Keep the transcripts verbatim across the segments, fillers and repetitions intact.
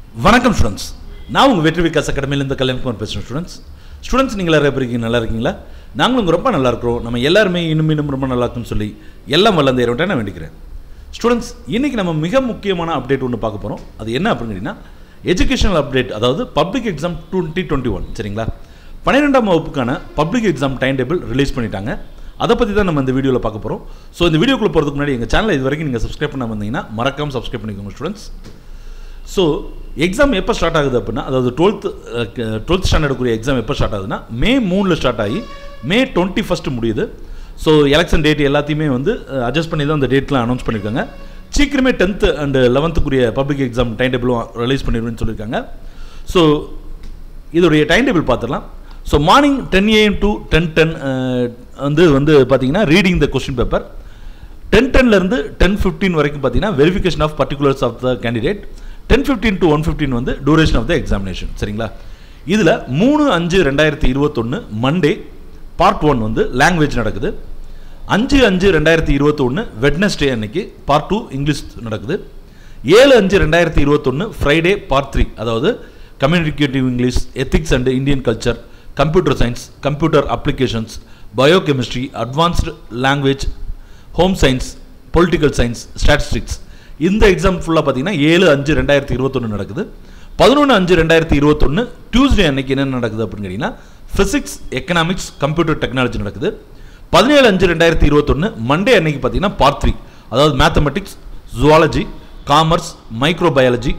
வணக்கம் ஸ்டூடெண்ட்ஸ், நான் உங்கள் வெற்றி விகாஸ் அகாடமியிலேருந்து கல்யாணம் பேசுகிறேன். ஸ்டூடெண்ட்ஸ் ஸ்டூடெண்ட்ஸ் நீங்கள் எல்லாரும் எப்படி இருக்கீங்க? நல்லா இருக்கீங்களா? நாங்களும் ரொம்ப நல்லா இருக்கிறோம். நம்ம எல்லாருமே இன்னும் இன்னும் ரொம்ப நல்லா இருக்குன்னு சொல்லி எல்லாம் வளர்ந்து ஏறோட்டே நான் வேண்டிக்கிறேன். ஸ்டூடெண்ட்ஸ், இன்றைக்கி நம்ம மிக முக்கியமான அப்டேட் ஒன்று பார்க்க போகிறோம். அது என்ன அப்படின்னு கேட்டிங்கன்னா, எஜுகேஷனல் அப்டேட், அதாவது public exam twenty twenty one சரிங்களா? பன்னிரெண்டாம் வகுப்புக்கான public exam time table release பண்ணிட்டாங்க. அதை பற்றி தான் நம்ம இந்த வீடியோவில் பார்க்க போகிறோம். ஸோ இந்த வீடியோக்குள்ளே போகிறதுக்கு முன்னாடி எங்கள் சேனலை இது வரைக்கும் நீங்கள் சப்ஸ்கிரைப் பண்ண வந்தீங்கன்னா மறக்காமல் சப்ஸ்கிரைப் பண்ணிக்கோங்க ஸ்டூடெண்ட்ஸ். ஸோ எக்ஸாம் எப்போ ஸ்டார்ட் ஆகுது அப்படின்னா, அதாவது டுவெல்த் டுவெல்த் ஸ்டாண்டர்டுக்குரிய எக்ஸாம் எப்போ ஸ்டார்ட் ஆகுதுன்னா மே மூணில் ஸ்டார்ட் ஆகி மே டுவெண்ட்டி ஃபஸ்ட்டு முடியுது. ஸோ எலெக்ஷன் டேட் எல்லாத்தையுமே வந்து அட்ஜஸ்ட் பண்ணி தான் அந்த டேட்லாம் அனௌன்ஸ் பண்ணியிருக்காங்க. சீக்கிரமே டென்த்து அண்டு லெவன்த்துக்குரிய பப்ளிக் எக்ஸாம் டைம் டேபிளும் ரிலீஸ் பண்ணிடுவேன்னு சொல்லியிருக்காங்க. ஸோ இதோடைய டைம் டேபிள் பார்த்துடலாம். So morning ten AM to ten ten வந்து வந்து பார்த்தீங்கன்னா reading the question paper. Ten டென்லேருந்து டென் ஃபிஃப்டீன் வரைக்கும் பார்த்தீங்கன்னா verification of particulars of the candidate. Ten fifteen to one fifteen வந்து டூரேஷன் ஆஃப் த எக்ஸாமினேஷன் சரிங்களா? இதில் மூணு அஞ்சு ரெண்டாயிரத்தி இருபத்தொன்று மண்டே பார்ட் ஒன் வந்து லாங்குவேஜ் நடக்குது. அஞ்சு அஞ்சு ரெண்டாயிரத்தி இருபத்தொன்று வெட்னஸ்டே அன்னைக்கு பார்ட் டூ இங்கிலீஷ் நடக்குது. ஏழு அஞ்சு ரெண்டாயிரத்தி இருபத்தொன்று ஃப்ரைடே பார்ட் த்ரீ, அதாவது communicative English, ethics and Indian culture, computer science, computer applications, biochemistry, advanced language, home science, political science, statistics. இந்த எக்ஸாம் ஃபுல்லாக பார்த்தீங்கன்னா ஏழு அஞ்சு ரெண்டாயிரத்தி இருபத்தொன்று நடக்குது. பதினொன்று அஞ்சு ரெண்டாயிரத்தி இருபத்தொன்று டியூஸ்டே அன்னைக்கு என்ன நடக்குது அப்படின்னு கேட்டிங்கன்னா, ஃபிசிக்ஸ், எக்கனாமிக்ஸ், கம்ப்யூட்டர் டெக்னாலஜி நடக்குது. பதினேழு அஞ்சு ரெண்டாயிரத்தி இருபத்தொன்று மண்டே அன்னைக்கு பார்த்தீங்கன்னா பார்ட் த்ரீ, அதாவது மேத்தமெட்டிக்ஸ், ஜுவாலஜி, காமர்ஸ், மைக்ரோபயாலஜி,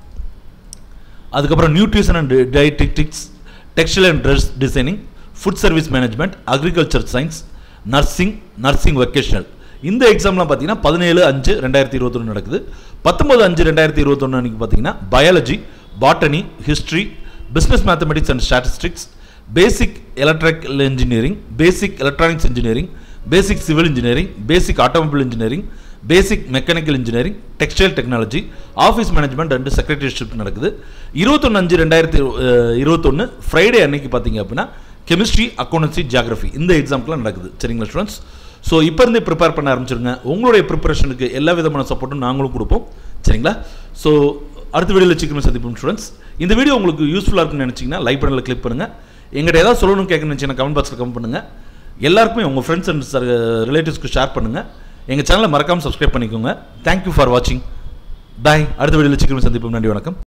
அதுக்கப்புறம் nutrition and dietetics, textile and dress designing, food service management, agriculture science, nursing, nursing vocational. இந்த எக்ஸாம்லாம் பார்த்தீங்கன்னா பதினேழு அஞ்சு ரெண்டாயிரத்தி இருபத்தொன்று நடக்குது. பத்தொம்பது அஞ்சு ரெண்டாயிரத்தி இருபத்தொன்று அன்றைக்கி பார்த்தீங்கன்னா biology, botany, history, business mathematics and statistics, basic electrical engineering, basic electronics engineering, basic civil engineering, basic automobile engineering, basic mechanical engineering, textile technology, office management and secretaryship நடக்குது. இருபத்தொன்று அஞ்சு ரெண்டாயிரத்தி இருபத்தொன்று ஃப்ரைடே அன்னைக்கு பார்த்தீங்க அப்படின்னா கெமிஸ்ட்ரி, அக்கௌண்டன்சி, ஜியாகிரஃபி இந்த எக்ஸாம்க்குலாம் நடக்குது சரிங்களா ஸ்டூடெண்ட்ஸ்? ஸோ இப்போ இருந்தே ப்ரிப்பேர் பண்ண ஆரம்பிச்சிருங்க. உங்களுடைய ப்ரிப்பரேஷனுக்கு எல்லா விதமான சப்போர்ட்டும் நாங்களும் கொடுப்போம் சரிங்களா? ஸோ அடுத்த வீடியோவில் சீக்கிரமே சந்திப்போம் ஸ்டூடெண்ட்ஸ். இந்த வீடியோ உங்களுக்கு யூஸ்ஃபுல்லாக இருக்குன்னு நினச்சிங்கன்னா லைக் பட்டனில் கிளிக் பண்ணுங்கள். எங்கிட்ட ஏதாவது சொல்லணும்னு கேட்கணும்னு நினச்சிங்கன்னா கமெண்ட் பாக்ஸில் கமெண்ட் பண்ணுங்கள். எல்லாருக்குமே உங்கள் ஃப்ரெண்ட்ஸ் அண்ட் ரிலேட்டிவ்ஸ்க்கு ஷேர் பண்ணுங்கள். எங்கள் சேனலை மறக்காமல் சப்ஸ்கிரைப் பண்ணிக்கோங்க. தேங்க்யூ ஃபார் வாட்சிங். பாய். அடுத்த வீடியோவில் சீக்கிரமே சந்திப்போம். நன்றி, வணக்கம்.